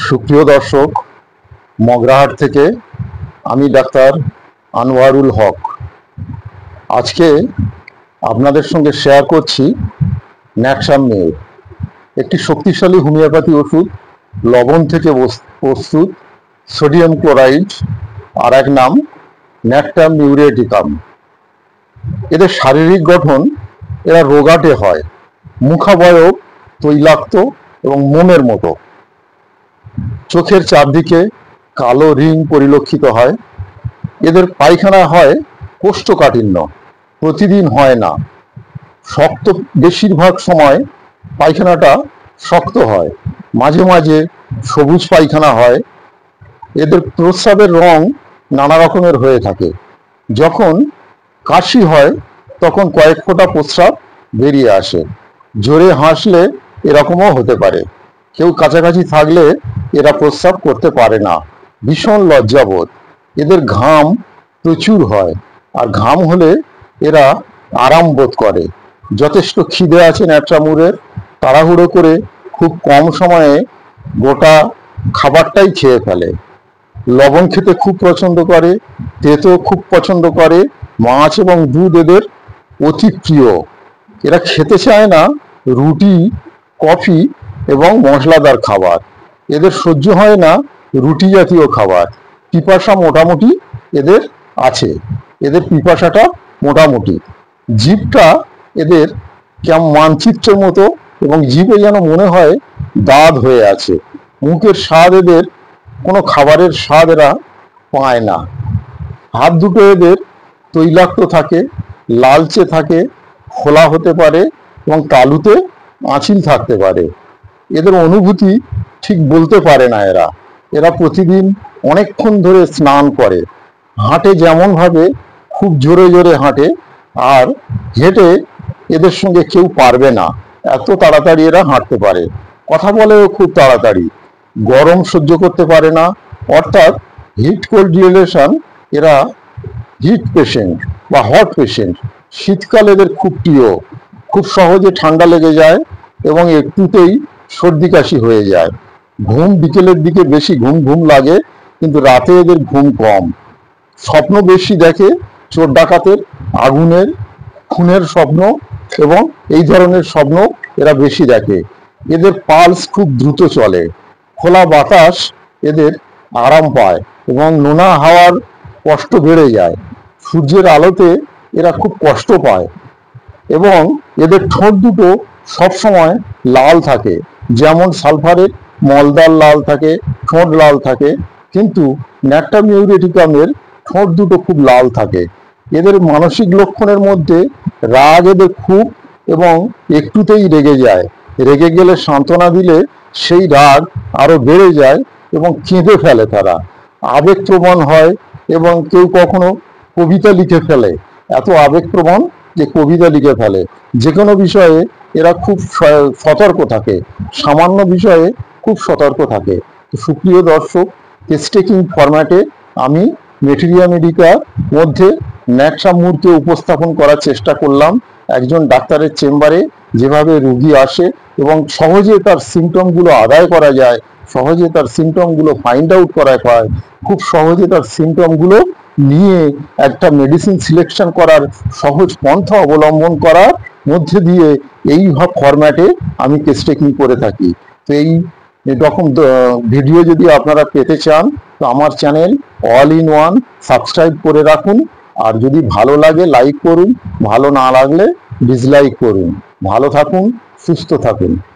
সুপ্রিয় দর্শক, মগরাহাট থেকে আমি ডাক্তার আনোয়ারুল হক আজকে আপনাদের সঙ্গে শেয়ার করছি ন্যাক্সামমিউর, একটি শক্তিশালী হোমিওপ্যাথি ওষুধ, লবণ থেকে প্রস্তুত, সোডিয়াম ক্লোরাইড, আর এক নাম ন্যাক্টামিউরেটিকাম। এদের শারীরিক গঠন, এরা রোগাটে হয়, মুখাবয়ব তৈলাক্ত এবং মোমের মতো, চোখের চারদিকে কালো রিং পরিলক্ষিত হয়। এদের পায়খানা হয় কোষ্ঠকাঠিন্য, প্রতিদিন হয় না, শক্ত, বেশিরভাগ সময় পায়খানাটা শক্ত হয়, মাঝে মাঝে সবুজ পায়খানা হয়। এদের প্রস্রাবের রং নানা রকমের হয়ে থাকে। যখন কাশি হয় তখন কয়েক ফোঁটা প্রস্রাব বেরিয়ে আসে। জোরে হাসলে এরকমও হতে পারে। কেউ কাছাকাছি থাকলে এরা প্রস্রাব করতে পারে না, ভীষণ লজ্জাবোধ। এদের ঘাম প্রচুর হয়, আর ঘাম হলে এরা আরাম বোধ করে। যথেষ্ট খিদে আছে ন্যাট্রামুরের, তাড়াহুড়ো করে খুব কম সময়ে গোটা খাবারটাই খেয়ে ফেলে। লবণ খেতে খুব পছন্দ করে, তেতো খুব পছন্দ করে, মাছ এবং দুধ এদের অতি প্রিয়। এরা খেতে চায় না রুটি, কফি এবং মশলাদার খাবার। এদের সহ্য হয় না রুটি জাতীয় খাবার। পিপাসা মোটামুটি এদের আছে, এদের পিপাসাটা মোটামুটি। জিভটা এদের কেমন মানচিত্রের মতো, এবং জিভে যেন মনে হয় দাঁত হয়ে আছে। মুখের স্বাদ, এদের কোনো খাবারের স্বাদ এরা পায় না। হাত দুটো এদের তৈলাক্ত থাকে, লালচে থাকে, খোলা হতে পারে এবং তালুতে আঁচিল থাকতে পারে। এদের অনুভূতি ঠিক বলতে পারে না। এরা প্রতিদিন অনেকক্ষণ ধরে স্নান করে, হাঁটে যেমন ভাবে খুব জোরে জোরে হাঁটে, আর হেঁটে এদের সঙ্গে কেউ পারবে না, এত তাড়াতাড়ি এরা হাঁটতে পারে। কথা বলেও খুব তাড়াতাড়ি। গরম সহ্য করতে পারে না, অর্থাৎ হিট কোল্ড রিলেশন। এরা হিট পেশেন্ট বা হট পেশেন্ট। শীতকাল এদের খুব প্রিয়, খুব সহজে ঠান্ডা লেগে যায় এবং একটুতেই সর্দি কাশি হয়ে যায়। ঘুম বিকেলের দিকে বেশি ঘুম ঘুম লাগে, কিন্তু রাতে এদের ঘুম কম। স্বপ্ন বেশি দেখে, চোর ডাকাতের, আগুনের, খুনের স্বপ্ন এবং এই ধরনের স্বপ্ন এরা বেশি দেখে। এদের পালস খুব দ্রুত চলে, খোলা বাতাস এদের আরাম পায় এবং নোনা হাওয়ার কষ্ট বেড়ে যায়। সূর্যের আলোতে এরা খুব কষ্ট পায় এবং এদের ঠোঁট দুটো সবসময় লাল থাকে, যেমন সালফারের মলদার লাল থাকে, ঠোঁট লাল থাকে, কিন্তু ন্যাক্টামিউরেটিকামের ঠোঁট দুটো খুব লাল থাকে। এদের মানসিক লক্ষণের মধ্যে রাগ এদের খুব, এবং একটুতেই রেগে যায়। রেগে গেলে সান্ত্বনা দিলে সেই রাগ আরো বেড়ে যায় এবং কেঁদে ফেলে তারা। আবেগপ্রবণ হয় এবং কেউ কখনো কবিতা লিখে ফেলে, এত আবেগপ্রবণ যে কবিতা লিখে ফেলে। যে কোনো বিষয়ে এরা খুব সতর্ক থাকে, সামান্য বিষয়ে খুব সতর্ক থাকে। সুপ্রিয় দর্শক, টেস্ট টেকিং ফরম্যাটে আমি মেটেরিয়া মেডিকার মধ্যে ন্যাক্সামমিউরকে উপস্থাপন করার চেষ্টা করলাম। একজন ডাক্তারের চেম্বারে যেভাবে রুগী আসে এবং সহজে তার সিমটমগুলো আদায় করা যায়, সহজে তার সিমটমগুলো ফাইন্ড আউট করা হয়, খুব সহজে তার সিমটমগুলো নিয়ে একটা মেডিসিন সিলেকশন করার সহজ পন্থা অবলম্বন করার মধ্যে দিয়ে এই ফরম্যাটে আমি টেস্ট টেকিং করে থাকি। তো এই রকম ভিডিও যদি আপনারা পেতে চান, তো আমার channel all in one subscribe করে রাখুন। আর যদি ভালো লাগে লাইক করুন, ভালো না লাগলে ডিসলাইক করুন। ভালো থাকুন, সুস্থ থাকুন।